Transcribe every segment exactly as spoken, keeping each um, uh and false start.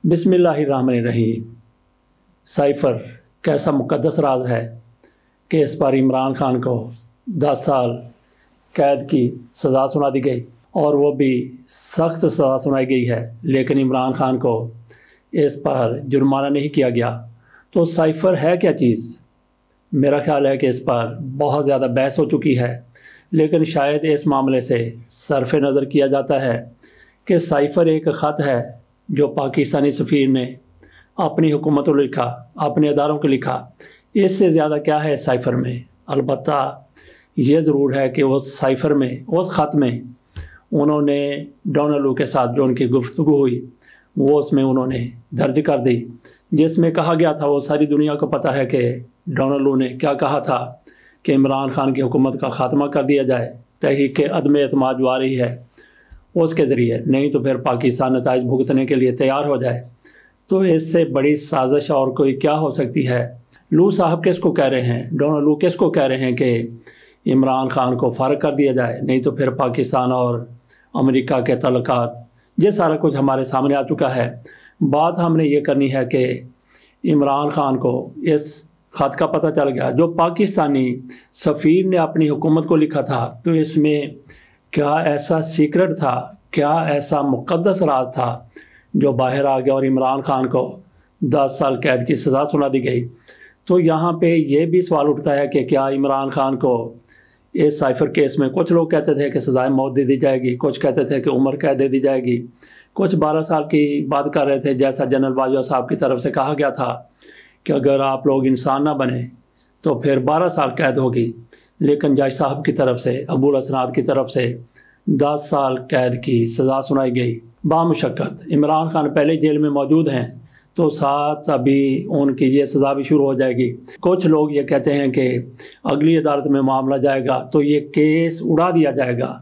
بسم اللہ الرحمن الرحیم۔ سائفر کیسا مقدس راز ہے کہ اس پر عمران خان کو دس سال قید کی سزا سنا دی گئی اور وہ بھی سخت سزا سنائی گئی ہے، لیکن عمران خان کو اس پر جرمانہ نہیں کیا گیا۔ تو سائفر ہے کیا چیز؟ میرا خیال ہے کہ اس پر بہت زیادہ بحث ہو چکی ہے، لیکن شاید اس معاملے سے صرف نظر کیا جاتا ہے کہ سائفر ایک خط ہے جو پاکستانی سفیر نے اپنی حکومت کو لکھا، اپنے اداروں کو لکھا۔ اس سے زیادہ کیا ہے سائفر میں؟ البتہ یہ ضرور ہے کہ اس سائفر میں، اس خط میں انہوں نے ڈونلڈ لو کے ساتھ جو ان کی گفتگو ہوئی وہ اس میں انہوں نے درج کر دی، جس میں کہا گیا تھا، وہ ساری دنیا کو پتہ ہے کہ ڈونلڈ لو نے کیا کہا تھا کہ عمران خان کی حکومت کا خاتمہ کر دیا جائے، تحریک عدم اعتماد جو آ رہی ہے اس کے ذریعے، نہیں تو پھر پاکستان نتائج بھگتنے کے لیے تیار ہو جائے۔ تو اس سے بڑی سازش اور کوئی کیا ہو سکتی ہے؟ لو صاحب کس کو کہہ رہے ہیں، ڈونلڈ لو کس کو کہہ رہے ہیں کہ عمران خان کو فارغ کر دیا جائے، نہیں تو پھر پاکستان اور امریکہ کے تعلقات، یہ سارا کچھ ہمارے سامنے آ چکا ہے۔ بات ہم نے یہ کرنی ہے کہ عمران خان کو اس خط کا پتہ چل گیا جو پاکستانی سفیر نے اپنی حکومت کو لکھا تھا، تو اس میں کیا ایسا سیکرٹ تھا، کیا ایسا مقدس راز تھا جو باہر آ گیا اور عمران خان کو دس سال قید کی سزا سنا دی گئی۔ تو یہاں پہ یہ بھی سوال اٹھتا ہے کہ کیا عمران خان کو اس سائفر کیس میں، کچھ لوگ کہتے تھے کہ سزائے موت دے دی جائے گی، کچھ کہتے تھے کہ عمر قید دے دی جائے گی، کچھ بارہ سال کی بات کر رہے تھے، جیسا جنرل باجوہ صاحب کی طرف سے کہا گیا تھا کہ اگر آپ لوگ انسان نہ بنے تو پھر بارہ سال قید ہوگی، لیکن جج صاحب کی طرف سے، ابو الاسناد کی طرف سے دس سال قید کی سزا سنائی گئی بامشقت۔ عمران خان پہلے جیل میں موجود ہیں تو ساتھ ابھی ان کی یہ سزا بھی شروع ہو جائے گی۔ کچھ لوگ یہ کہتے ہیں کہ اگلی عدالت میں معاملہ جائے گا تو یہ کیس اڑا دیا جائے گا۔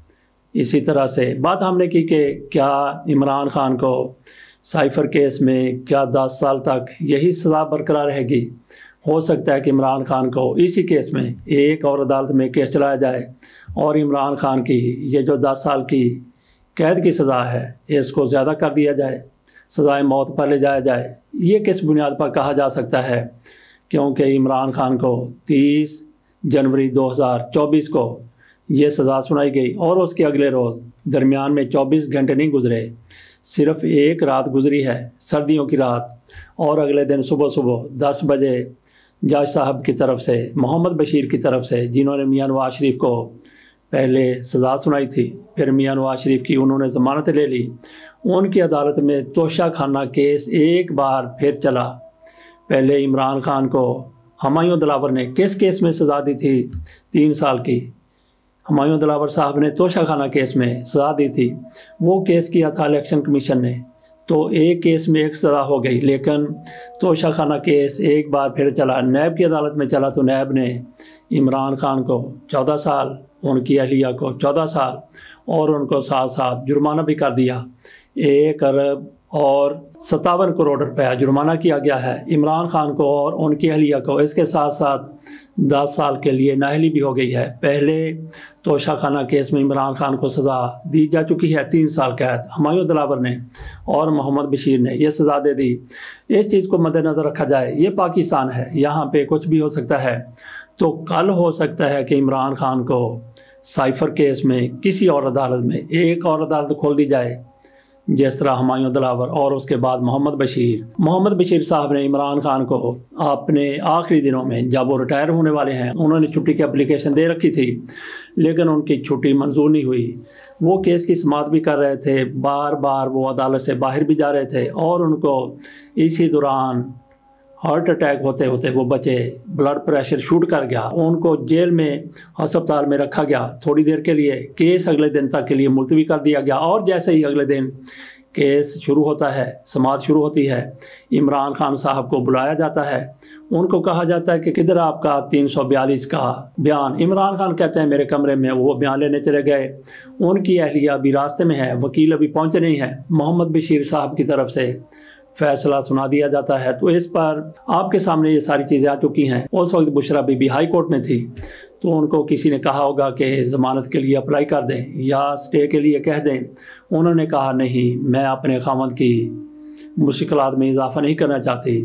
اسی طرح سے بات ہم نے کی کہ کیا عمران خان کو سائفر کیس میں کیا دس سال تک یہی سزا برقرار رہے گی؟ ہو سکتا ہے کہ عمران خان کو اسی کیس میں ایک اور عدالت میں کیس چلایا جائے اور عمران خان کی یہ جو دس سال کی قید کی سزا ہے اس کو زیادہ کر دیا جائے، سزائے موت پر لے جایا جائے۔ یہ کس بنیاد پر کہا جا سکتا ہے؟ کیونکہ عمران خان کو تیس جنوری دو ہزار چوبیس کو یہ سزا سنائی گئی اور اس کے اگلے روز، درمیان میں چوبیس گھنٹے نہیں گزرے، صرف ایک رات گزری ہے، سردیوں کی رات، اور اگلے دن صبح صبح دس بجے جج صاحب کی طرف سے، محمد بشیر کی طرف سے، جنہوں نے میاں نواز شریف کو پہلے سزا سنائی تھی، پھر میاں نواز شریف کی انہوں نے ضمانت لے لی، ان کی عدالت میں توشہ خانہ کیس ایک بار پھر چلا۔ پہلے عمران خان کو ہمایوں دلاور نے کس کیس میں سزا دی تھی؟ تین سال کی۔ ہمایوں دلاور صاحب نے توشہ خانہ کیس میں سزا دی تھی، وہ کیس کیا تھا الیکشن کمیشن نے، تو ایک کیس میں ایک سزا ہو گئی، لیکن توشہ خانہ کیس ایک بار پھر چلا، نیب کی عدالت میں چلا، تو نیب نے عمران خان کو چودہ سال، ان کی اہلیہ کو چودہ سال اور ان کو ساتھ ساتھ جرمانہ بھی کر دیا۔ ایک ارب اور ستاون کروڑ روپیہ جرمانہ کیا گیا ہے عمران خان کو اور ان کی اہلیہ کو۔ اس کے ساتھ ساتھ دس سال کے لیے نااہلی بھی ہو گئی ہے۔ پہلے توشہ خانہ کیس میں عمران خان کو سزا دی جا چکی ہے، تین سال قید، ہمایوں دلاور نے اور محمد بشیر نے یہ سزا دے دی۔ اس چیز کو مد نظر رکھا جائے، یہ پاکستان ہے، یہاں پہ کچھ بھی ہو سکتا ہے۔ تو کل ہو سکتا ہے کہ عمران خان کو سائفر کیس میں کسی اور عدالت میں ایک اور عدالت کھول دی جائے، جس طرح ہمایوں دلاور اور اس کے بعد محمد بشیر محمد بشیر صاحب نے عمران خان کو اپنے آخری دنوں میں، جب وہ ریٹائر ہونے والے ہیں، انہوں نے چھٹی کی اپلیکیشن دے رکھی تھی، لیکن ان کی چھٹی منظور نہیں ہوئی۔ وہ کیس کی سماعت بھی کر رہے تھے، بار بار وہ عدالت سے باہر بھی جا رہے تھے، اور ان کو اسی دوران ہارٹ اٹیک ہوتے ہوتے وہ بچے، بلڈ پریشر شوٹ کر گیا، ان کو جیل میں ہسپتال میں رکھا گیا تھوڑی دیر کے لیے، کیس اگلے دن تک کے لیے ملتوی کر دیا گیا، اور جیسے ہی اگلے دن کیس شروع ہوتا ہے، سماعت شروع ہوتی ہے، عمران خان صاحب کو بلایا جاتا ہے، ان کو کہا جاتا ہے کہ کدھر آپ کا تین سو بیالیس کا بیان؟ عمران خان کہتے ہیں میرے کمرے میں، وہ بیان لینے چلے گئے، ان کی اہلیہ ابھی راستے میں ہے، وکیل ابھی پہنچے نہیں ہے، محمد بشیر صاحب کی طرف سے فیصلہ سنا دیا جاتا ہے۔ تو اس پر آپ کے سامنے یہ ساری چیزیں آ چکی ہیں۔ اس وقت بشرا بی بی ہائی کورٹ میں تھی، تو ان کو کسی نے کہا ہوگا کہ ضمانت کے لیے اپلائی کر دیں یا سٹے کے لیے کہہ دیں، انہوں نے کہا نہیں، میں اپنے خاوند کی मुश्किलात में इजाफा नहीं करना चाहती।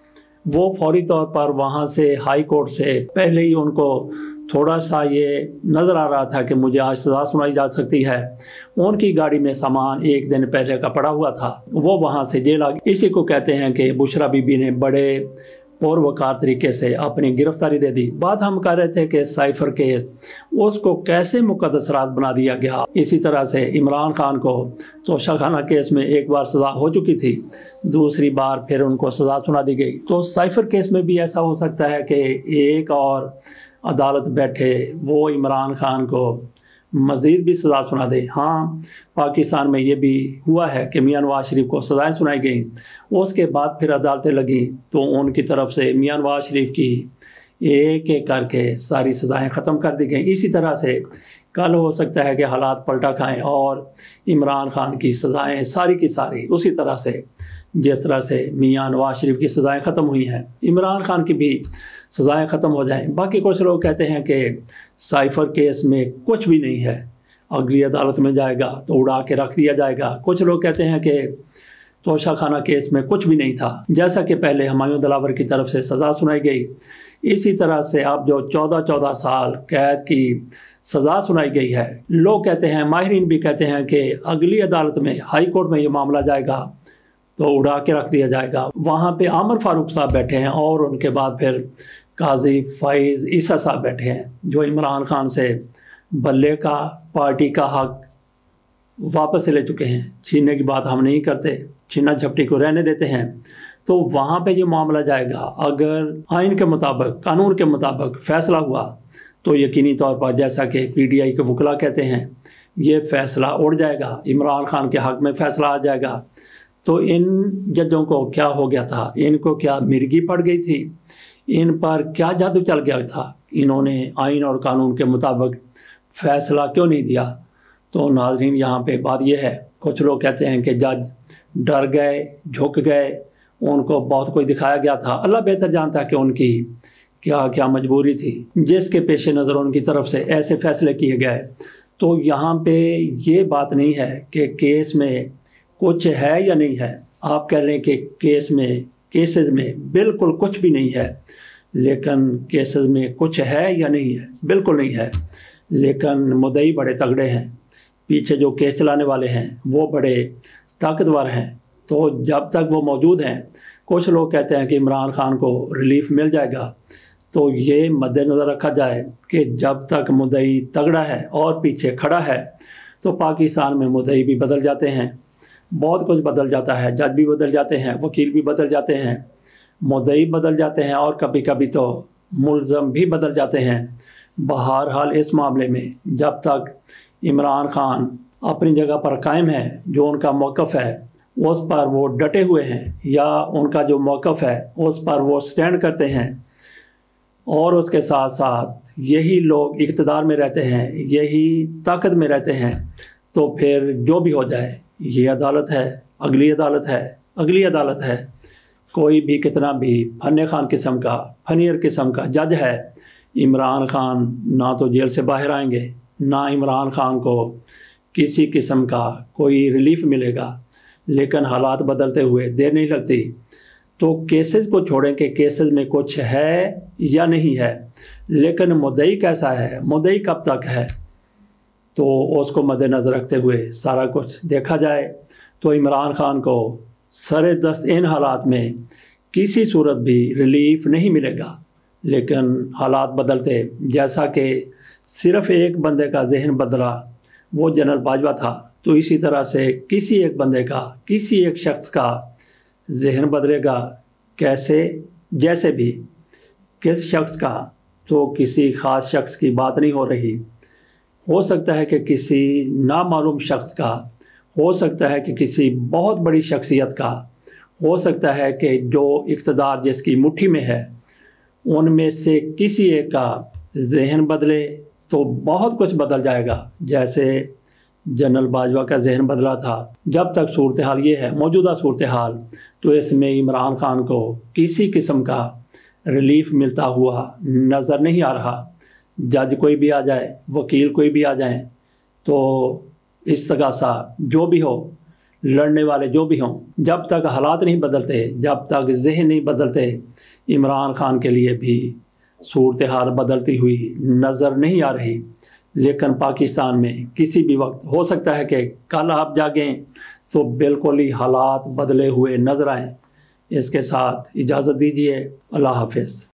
वो फौरी तौर पर वहाँ से हाई कोर्ट से पहले ही उनको थोड़ा सा ये नज़र आ रहा था कि मुझे आज सज़ा सुनाई जा सकती है। उनकी गाड़ी में सामान एक दिन पहले का पड़ा हुआ था, वो वहाँ से जेल आ गई। इसी को कहते हैं कि बुशरा बीबी ने बड़े पुरवकार तरीके से अपनी गिरफ्तारी दे दी। बात हम कर रहे थे कि साइफर केस उसको कैसे मुकद्दस राज बना दिया गया। इसी तरह से इमरान खान को तोशाखाना केस में एक बार सज़ा हो चुकी थी, दूसरी बार फिर उनको सज़ा सुना दी गई। तो साइफर केस में भी ऐसा हो सकता है कि एक और अदालत बैठे वो इमरान खान को मज़ीद भी सज़ा सुना दे। हाँ, पाकिस्तान में ये भी हुआ है कि मियां नवाज शरीफ को सज़ाएँ सुनाई गई, उसके बाद फिर अदालतें लगी तो उनकी तरफ से मियां नवाज शरीफ की एक एक करके सारी सज़ाएँ ख़त्म कर दी गई। इसी तरह से कल हो सकता है कि हालात पलटा खाएं और इमरान खान की सज़ाएँ सारी की सारी उसी तरह से जिस तरह से मियां नवाज शरीफ की सज़ाएँ ख़त्म हुई हैं, इमरान खान की भी सज़ाएँ ख़त्म हो जाएं। बाकी कुछ लोग कहते हैं कि साइफर केस में कुछ भी नहीं है, अगली अदालत में जाएगा तो उड़ा के रख दिया जाएगा। कुछ लोग कहते हैं कि तोशाखाना केस में कुछ भी नहीं था, जैसा कि पहले हुमायूं दिलावर की तरफ से सज़ा सुनाई गई। इसी तरह से अब जो चौदह चौदह साल कैद की सज़ा सुनाई गई है, लोग कहते हैं, माहिरीन भी कहते हैं कि अगली अदालत में हाई कोर्ट में ये मामला जाएगा तो उड़ा के रख दिया जाएगा। वहाँ पे आमर फारूक साहब बैठे हैं और उनके बाद फिर काजी फ़ाइज़ ईसा साहब बैठे हैं, जो इमरान खान से बल्ले का पार्टी का हक वापस ले चुके हैं। छीनने की बात हम नहीं करते, छीना झपटी को रहने देते हैं। तो वहाँ पे ये मामला जाएगा, अगर आइन के मुताबिक, कानून के मुताबिक फ़ैसला हुआ तो यकीनी तौर पर, जैसा कि पीटीआई के वकला कहते हैं, ये फ़ैसला उड़ जाएगा, इमरान खान के हक़ में फ़ैसला आ जाएगा। तो इन जजों को क्या हो गया था, इनको क्या मिर्गी पड़ गई थी, इन पर क्या जादू चल गया था, इन्होंने आइन और कानून के मुताबिक फ़ैसला क्यों नहीं दिया। तो नाज़रीन, यहाँ पे बात यह है, कुछ लोग कहते हैं कि जज डर गए, झुक गए, उनको बहुत कुछ दिखाया गया था। अल्लाह बेहतर जानता है कि उनकी क्या क्या मजबूरी थी जिसके पेश नज़र उनकी तरफ से ऐसे फ़ैसले किए गए। तो यहाँ पे ये बात नहीं है कि केस में कुछ है या नहीं है। आप कह लें कि केस में केसेस में बिल्कुल कुछ भी नहीं है, लेकिन केसेस में कुछ है या नहीं है, बिल्कुल नहीं है। लेकिन मुद्दई बड़े तगड़े हैं, पीछे जो केस चलाने वाले हैं वो बड़े ताकतवर हैं। तो जब तक वो मौजूद हैं, कुछ लोग कहते हैं कि इमरान खान को रिलीफ मिल जाएगा। तो ये मद्देनज़र रखा जाए कि जब तक मुद्दई तगड़ा है और पीछे खड़ा है, तो पाकिस्तान में मुद्दई भी बदल जाते हैं, बहुत कुछ बदल जाता है, जज भी बदल जाते हैं, वकील भी बदल जाते हैं, मुद्दई बदल जाते हैं और कभी कभी तो मुल्ज़म भी बदल जाते हैं। बहरहाल इस मामले में जब तक इमरान खान अपनी जगह पर कायम है, जो उनका मौक़िफ़ है उस पर वो डटे हुए हैं, या उनका जो मौक़िफ़ है उस पर वो स्टैंड करते हैं, और उसके साथ साथ यही लोग इक़्तिदार में रहते हैं, यही ताकत में रहते हैं, तो फिर जो भी हो जाए, ये अदालत है, अगली अदालत है, अगली अदालत है, कोई भी कितना भी फन्ने खान किस्म का, फनीर किस्म का जज है, इमरान खान ना तो जेल से बाहर आएंगे, ना इमरान खान को किसी किस्म का कोई रिलीफ मिलेगा। लेकिन हालात बदलते हुए देर नहीं लगती। तो केसेस को छोड़ें कि केसेस में कुछ है या नहीं है, लेकिन मुद्दई कैसा है, मुद्दई कब तक है, तो उसको मद्देनज़र रखते हुए सारा कुछ देखा जाए। तो इमरान खान को सरे दस्त इन हालात में किसी सूरत भी रिलीफ नहीं मिलेगा। लेकिन हालात बदलते, जैसा कि सिर्फ़ एक बंदे का जहन बदला, वो जनरल बाजवा था, तो इसी तरह से किसी एक बंदे का, किसी एक शख्स का जहन बदलेगा। कैसे, जैसे भी, किस शख्स का, तो किसी ख़ास शख्स की बात नहीं हो रही। हो सकता है कि किसी नामालूम शख्स का, हो सकता है कि किसी बहुत बड़ी शख्सियत का, हो सकता है कि जो इक़्तिदार जिसकी मुट्ठी में है उनमें से किसी एक का जहन बदले तो बहुत कुछ बदल जाएगा। जैसे जनरल बाजवा का जहन बदला था। जब तक सूरत हाल ये है, मौजूदा सूरत हाल, तो इसमें इमरान खान को किसी किस्म का रिलीफ मिलता हुआ नज़र नहीं आ रहा। जज कोई भी आ जाए, वकील कोई भी आ जाए, तो इस्तगासा जो भी हो, لڑنے والے جو بھی ہوں، جب تک حالات نہیں بدلتے، جب تک ذہن نہیں بدلتے، عمران خان کے لیے بھی صورتحال بدلتی ہوئی نظر نہیں آ رہی۔ لیکن پاکستان میں کسی بھی وقت ہو سکتا ہے کہ کل آپ جاگیں تو بالکل ہی حالات بدلے ہوئے نظر آئیں۔ اس کے ساتھ اجازت دیجیے، اللہ حافظ۔